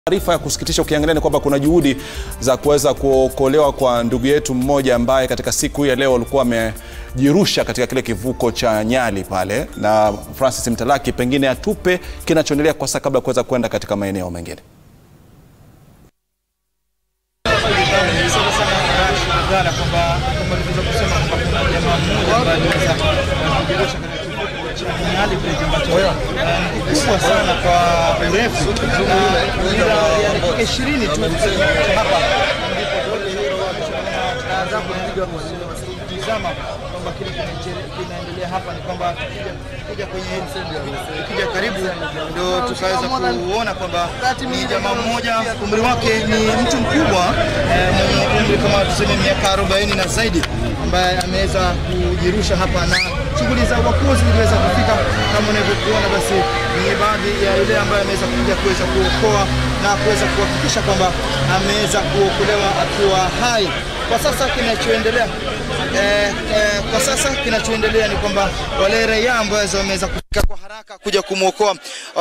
Taarifa ya kusikitisha ukiangalia ni kwamba kuna juhudi za kuweza kuokolewa kwa ndugu yetu mmoja ambaye katika siku hii ya leo alikuwa amejirusha katika kile kivuko cha Nyali pale, na Francis Mtalaki pengine atupe kinachoendelea kwa sasa kabla ya kuweza kwenda katika maeneo mengine. Kubwa sana kwa urefu ya dakika 20 tu hapa ndipo tazama kwamba kile kinaendelea hapa ni kwamba kuja karibu ndio tukaweza kuona kwamba ni jamaa mmoja, umri wake ni mtu mkubwa, umri kama tuseme miaka 40 na zaidi, ambaye ameweza kujirusha hapa, na shughuli za uokozi ziliweza kufika kama unavyokuona. Basi ni baadhi ya yule ambaye ameweza kuja kuweza kuokoa na kuweza kuhakikisha kwamba ameweza kuokolewa akiwa hai. Kwa sasa kinachoendelea ni kwamba wale raia ambao wameweza kufika kwa haraka kuja kumuokoa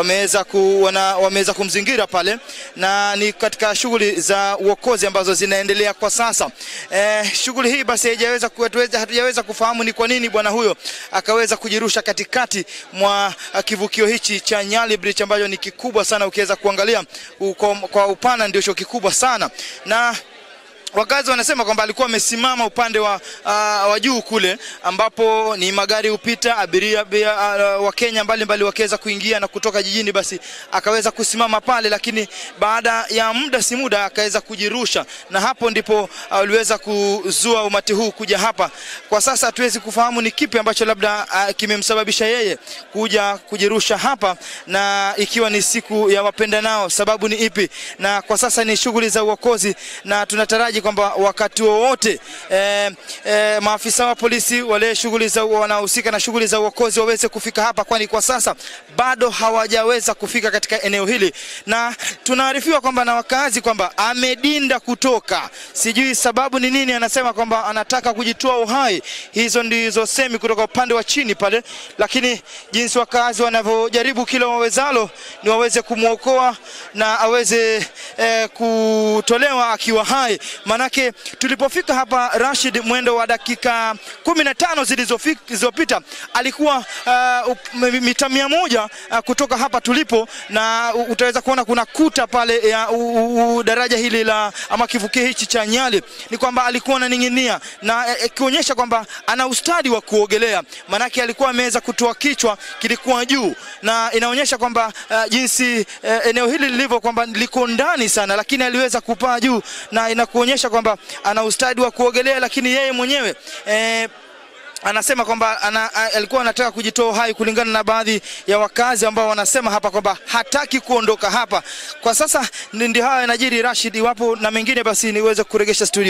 wameweza kumzingira pale, na ni katika shughuli za uokozi ambazo zinaendelea kwa sasa. Shughuli hii basi hatujaweza kufahamu ni kwa nini bwana huyo akaweza kujirusha katikati mwa kivukio hichi cha Nyali Bridge ambacho ni kikubwa sana. Ukiweza kuangalia kwa upana ndio kikubwa sana, na wakazi wanasema kwamba alikuwa amesimama upande wa juu kule ambapo ni magari hupita, abiria wa Kenya mbalimbali wakaweza kuingia na kutoka jijini, basi akaweza kusimama pale, lakini baada ya muda si muda akaweza kujirusha, na hapo ndipo aliweza kuzua umati huu kuja hapa. Kwa sasa hatuwezi kufahamu ni kipi ambacho labda kimemsababisha yeye kuja kujirusha hapa, na ikiwa ni siku ya wapendanao, sababu ni ipi. Na kwa sasa ni shughuli za uokozi, na tunataraji kwamba wakati wowote maafisa wa polisi wale shughuli za wanahusika na shughuli za uokozi waweze kufika hapa, kwani kwa sasa bado hawajaweza kufika katika eneo hili. Na tunaarifiwa kwamba na wakazi kwamba amedinda kutoka, sijui sababu ni nini. Anasema kwamba anataka kujitoa uhai. Hizo ndizo semi kutoka upande wa chini pale, lakini jinsi wakazi wanavyojaribu kila wawezalo ni waweze kumuokoa na aweze kutolewa akiwa hai. Manake tulipofika hapa Rashid, mwendo wa dakika 15 zilizopita alikuwa mita 100 kutoka hapa tulipo, na utaweza kuona kuna kuta pale ya daraja hili la ama kivukio hichi cha Nyali. Ni kwamba alikuwa ananing'inia na kionyesha kwamba ana ustadi wa kuogelea, manake alikuwa ameweza kutoa kichwa kilikuwa juu, na inaonyesha kwamba jinsi eneo hili lilivyo kwamba liko ndani sana, lakini aliweza kupaa juu, na inakuonyesha kwamba ana ustadi wa kuogelea. Lakini yeye mwenyewe anasema kwamba alikuwa anataka kujitoa hai, kulingana na baadhi ya wakazi ambao wanasema hapa kwamba hataki kuondoka hapa. Kwa sasa ndio haya yanajiri Rashid. Iwapo na mengine basi niweze kuregesha studio.